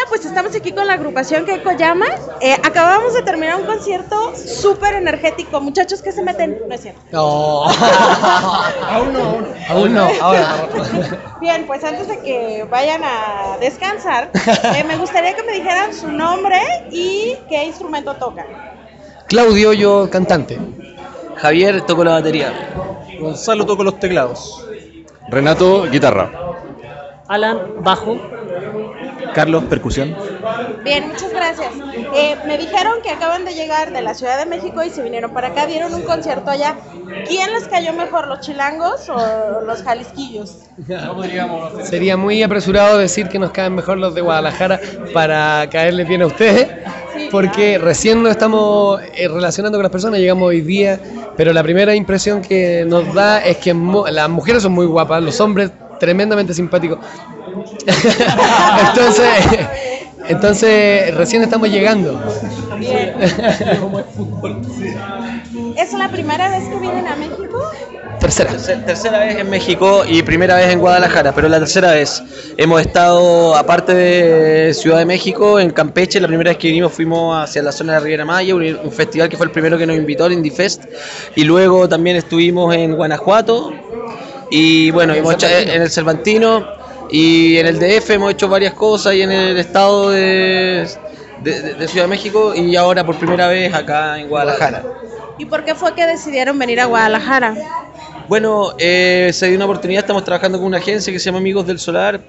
pues estamos aquí con la agrupación Keiko Llama. Acabamos de terminar un concierto súper energético. Muchachos, ¿qué se meten? No es cierto. No. Aún no, ahora. Bien, pues antes de que vayan a descansar, me gustaría que me dijeran su nombre y qué instrumento tocan. Claudio, yo cantante. Javier, toco la batería. Gonzalo, toco los teclados. Renato, guitarra. Alan, bajo. Carlos, percusión. Bien, muchas gracias. Me dijeron que acaban de llegar de la Ciudad de México y se vinieron para acá, dieron un concierto allá. ¿Quién les cayó mejor, los chilangos o los jalisquillos? Sería muy apresurado decir que nos caen mejor los de Guadalajara para caerles bien a ustedes, porque recién nos estamos relacionando con las personas, llegamos hoy día, pero la primera impresión que nos da es que las mujeres son muy guapas, los hombres tremendamente simpáticos. Entonces recién estamos llegando. Bien. ¿Es la primera vez que vienen a México? Tercera vez en México y primera vez en Guadalajara, pero la tercera vez. Hemos estado, aparte de Ciudad de México, en Campeche. La primera vez que vinimos fuimos hacia la zona de la Riviera Maya, un festival que fue el primero que nos invitó, el Indie Fest. Y luego también estuvimos en Guanajuato y bueno, hemos hecho en el Cervantino y en el DF hemos hecho varias cosas y en el estado de Ciudad de México y ahora por primera vez acá en Guadalajara. ¿Y por qué fue que decidieron venir a Guadalajara? Bueno, se dio una oportunidad, estamos trabajando con una agencia que se llama Amigos del Solar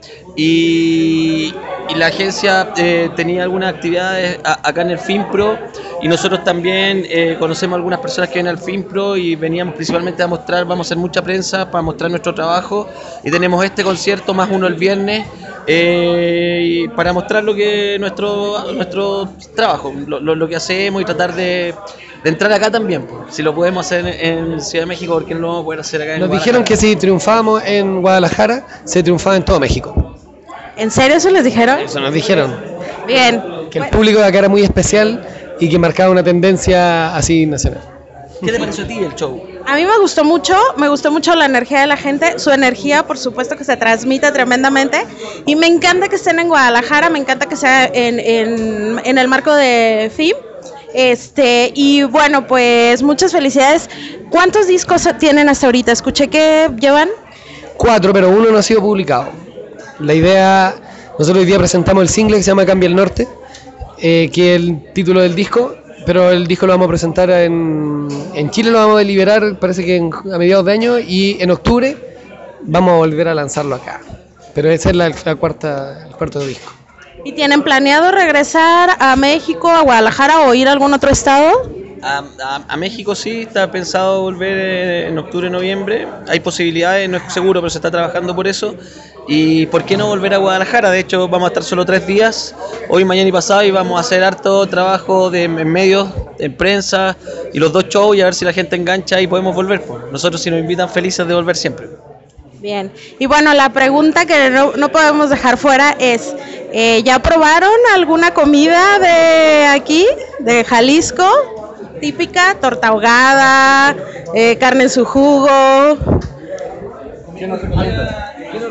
y la agencia tenía algunas actividades acá en el FIMPRO y nosotros también conocemos algunas personas que vienen al FIMPRO y veníamos principalmente a mostrar, vamos a hacer mucha prensa para mostrar nuestro trabajo y tenemos este concierto más uno el viernes para mostrar lo que nuestro trabajo, lo que hacemos y tratar de entrar acá también, pues. Si lo podemos hacer en Ciudad de México, ¿por qué no lo vamos a poder hacer acá en Nos Guadalajara? dijeron que si triunfábamos en Guadalajara, se triunfaba en todo México. ¿En serio eso les dijeron? Eso nos dijeron. Bien. Que el público de acá era muy especial y que marcaba una tendencia así nacional. ¿Qué te pareció a ti el show? A mí me gustó mucho la energía de la gente, su energía por supuesto que se transmite tremendamente y me encanta que estén en Guadalajara, me encanta que sea en el marco de FIM. Y bueno, pues muchas felicidades. ¿Cuántos discos tienen hasta ahorita? Escuché que llevan 4, pero uno no ha sido publicado. La idea, nosotros hoy día presentamos el single que se llama Cambia el Norte, que es el título del disco, pero el disco lo vamos a presentar en Chile, lo vamos a liberar parece que a mediados de año y en octubre vamos a volver a lanzarlo acá. Pero ese es el cuarto disco. ¿Y tienen planeado regresar a México, a Guadalajara o ir a algún otro estado? A México sí, está pensado volver en octubre, noviembre. Hay posibilidades, no es seguro, pero se está trabajando por eso. ¿Y por qué no volver a Guadalajara? De hecho, vamos a estar solo 3 días, hoy, mañana y pasado, y vamos a hacer harto trabajo en medios, en prensa, y los 2 shows, y a ver si la gente engancha y podemos volver. Nosotros, si nos invitan, felices de volver siempre. Bien, y bueno, la pregunta que no podemos dejar fuera es, ¿ya probaron alguna comida de aquí, de Jalisco? Típica, torta ahogada, carne en su jugo. ¿Qué nos recomienda?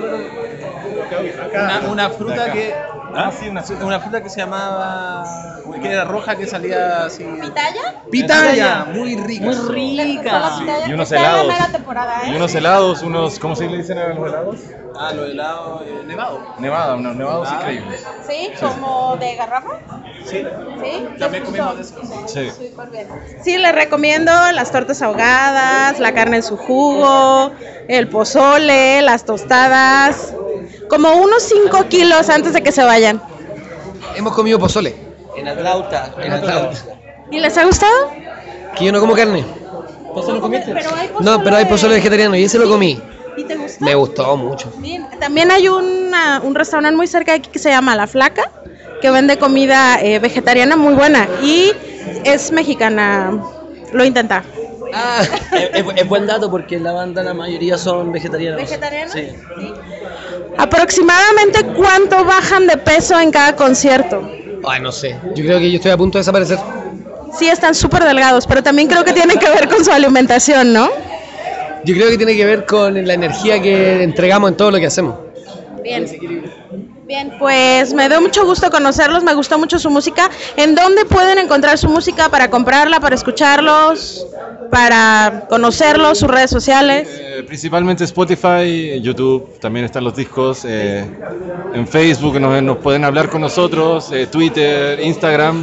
Una fruta que... una fruta que se llamaba... que era roja, que salía así... ¿Pitaya? ¡Pitaya! Muy rica. Muy rica. Y unos helados. Y unos helados, ¿cómo se le dicen a los helados? Los helados nevado. Unos nevados increíbles. ¿Sí? ¿Como de garrafa? Sí. ¿Sí? También comimos de eso. Sí. Súper bien. Sí, les recomiendo las tortas ahogadas, la carne en su jugo, el pozole, las tostadas. Como unos 5 kilos antes de que se vayan. Hemos comido pozole. En Atlanta. ¿Y les ha gustado? Que yo no como carne. ¿Pozole comiste? No, pero hay pozole vegetariano y ese lo comí. ¿Y te gustó? Me gustó mucho. Bien. También hay un restaurante muy cerca de aquí que se llama La Flaca, que vende comida vegetariana muy buena y es mexicana. Lo intenta. Es buen dato porque en la banda la mayoría son vegetarianos. ¿Vegetarianos? Sí. ¿Aproximadamente cuánto bajan de peso en cada concierto? Ay, no sé. Yo creo que yo estoy a punto de desaparecer. Sí, están súper delgados, pero también creo que tiene que ver con su alimentación, ¿no? Yo creo que tiene que ver con la energía que entregamos en todo lo que hacemos. Bien. Bien, pues me dio mucho gusto conocerlos, me gustó mucho su música. ¿En dónde pueden encontrar su música para comprarla, para escucharlos, para conocerlos, sus redes sociales? Principalmente Spotify, YouTube, también están los discos. En Facebook nos pueden hablar con nosotros, Twitter, Instagram.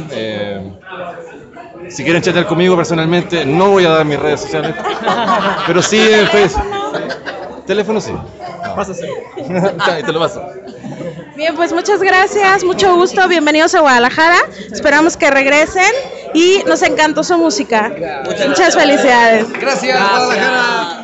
Si quieren chatear conmigo personalmente, no voy a dar mis redes sociales, pero sí en Facebook. Teléfono sí. Pásase. Ahí te lo paso. Bien, pues muchas gracias, mucho gusto, bienvenidos a Guadalajara, esperamos que regresen y nos encantó su música. Muchas felicidades. Gracias, Guadalajara.